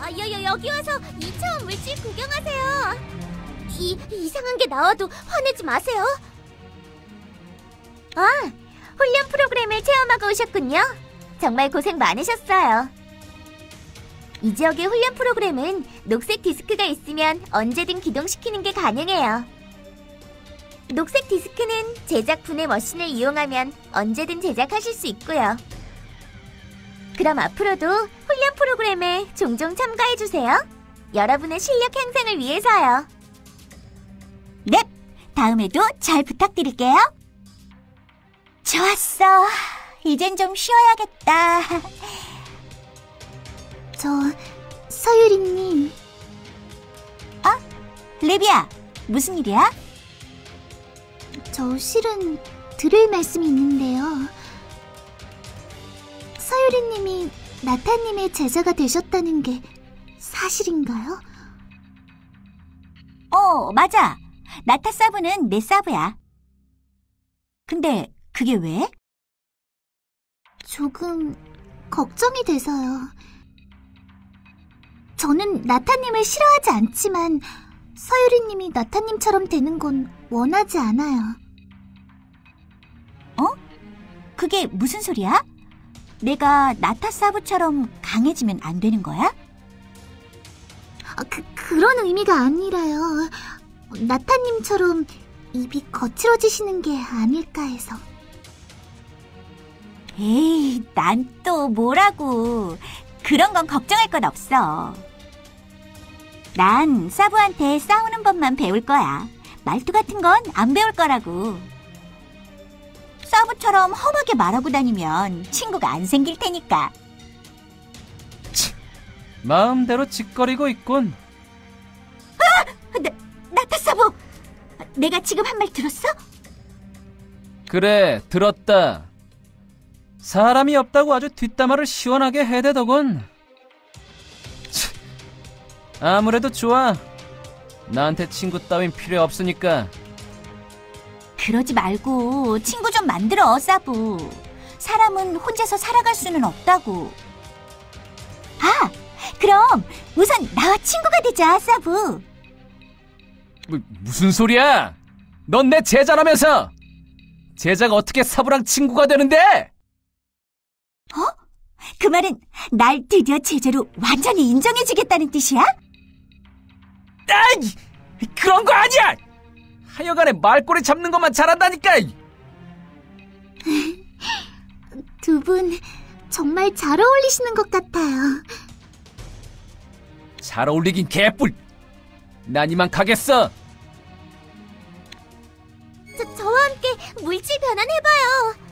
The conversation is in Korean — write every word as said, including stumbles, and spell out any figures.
아, 여, 여, 여기 와서 이 차원 물질 구경하세요. 이, 이상한 게 나와도 화내지 마세요. 아, 훈련 프로그램을 체험하고 오셨군요. 정말 고생 많으셨어요. 이 지역의 훈련 프로그램은 녹색 디스크가 있으면 언제든 기동시키는 게 가능해요. 녹색 디스크는 제작분의 머신을 이용하면 언제든 제작하실 수 있고요. 그럼 앞으로도 훈련 프로그램에 종종 참가해주세요. 여러분의 실력 향상을 위해서요. 네, 다음에도 잘 부탁드릴게요. 좋았어. 이젠 좀 쉬어야겠다. 저, 서유리님. 어? 레비야, 무슨 일이야? 저 실은 드릴 말씀이 있는데요. 서유리님이 나타님의 제자가 되셨다는 게 사실인가요? 어, 맞아. 나타 사부는 내 사부야. 근데 그게 왜? 조금 걱정이 돼서요. 저는 나타님을 싫어하지 않지만 서유리님이 나타님처럼 되는 건 원하지 않아요. 어? 그게 무슨 소리야? 내가 나타 사부처럼 강해지면 안 되는 거야? 아, 그, 그런 의미가 아니라요. 나타님처럼 입이 거칠어지시는 게 아닐까 해서. 에이, 난 또 뭐라고. 그런 건 걱정할 건 없어. 난 사부한테 싸우는 법만 배울 거야. 말투 같은 건 안 배울 거라고. 사부처럼 험하게 말하고 다니면 친구가 안 생길 테니까. 치, 마음대로 짓거리고 있군. 아! 나, 나타 사부! 내가 지금 한 말 들었어? 그래, 들었다. 사람이 없다고 아주 뒷담화를 시원하게 해대더군. 치, 아무래도 좋아. 나한테 친구 따윈 필요 없으니까. 그러지 말고 친구 좀 만들어, 사부. 사람은 혼자서 살아갈 수는 없다고. 아, 그럼 우선 나와 친구가 되자, 사부. 뭐, 무슨 소리야? 넌 내 제자라면서! 제자가 어떻게 사부랑 친구가 되는데? 어? 그 말은 날 드디어 제자로 완전히 인정해주겠다는 뜻이야? 아이! 그런 거 아니야! 하여간에 말꼬리 잡는 것만 잘한다니까! 두 분 정말 잘 어울리시는 것 같아요. 잘 어울리긴 개뿔! 난 이만 가겠어! 저, 저와 함께 물질 변환해봐요.